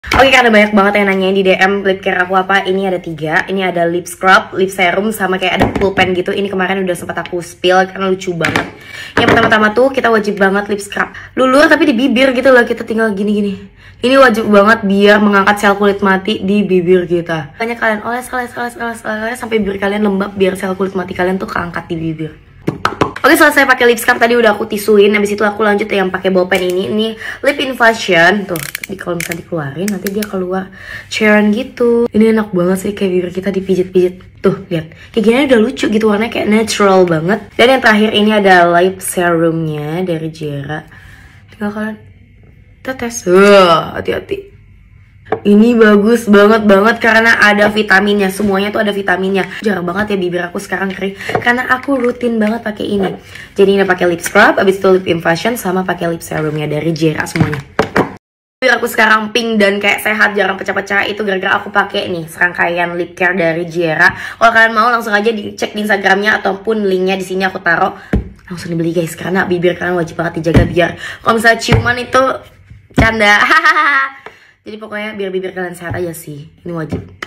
Oke, karena banyak banget yang nanyain di DM lip care aku apa. Ini ada 3. Ini ada lip scrub, lip serum, sama kayak ada pulpen gitu. Ini kemarin udah sempat aku spill karena lucu banget. Yang pertama-tama tuh kita wajib banget lip scrub. Lulur tapi di bibir gitu loh. Kita tinggal gini-gini. Ini wajib banget biar mengangkat sel kulit mati di bibir kita. Banyak kalian oles sampai bibir kalian lembab biar sel kulit mati kalian tuh keangkat di bibir. Oke, selesai pakai lip scrub tadi udah aku tisuin. Habis itu aku lanjut yang pakai bolpen ini. Ini lip infusion. Tuh, kalau misalnya dikeluarin nanti dia keluar cairan gitu. Ini enak banget sih, kayak bibir kita dipijit-pijit. Tuh, lihat. Kayak gini udah lucu gitu, warnanya kayak natural banget. Dan yang terakhir ini ada lip serumnya dari Jera. Tinggal kalian tetes. Hati-hati. Ini bagus banget karena ada vitaminnya. Semuanya tuh ada vitaminnya. Jarang banget ya bibir aku sekarang kering karena aku rutin banget pakai ini. Jadi ini pakai lip scrub, abis itu lip infusion, sama pakai lip serumnya dari Jera semuanya. Bibir aku sekarang pink dan kayak sehat, jarang pecah-pecah. Itu gara-gara aku pakai nih serangkaian lip care dari Jera. Kalau kalian mau langsung aja dicek di Instagramnya ataupun linknya di sini aku taruh. Langsung dibeli guys, karena bibir kalian wajib banget dijaga biar kalau misalnya ciuman itu canda. Jadi pokoknya biar bibir kalian sehat aja sih. Ini wajib.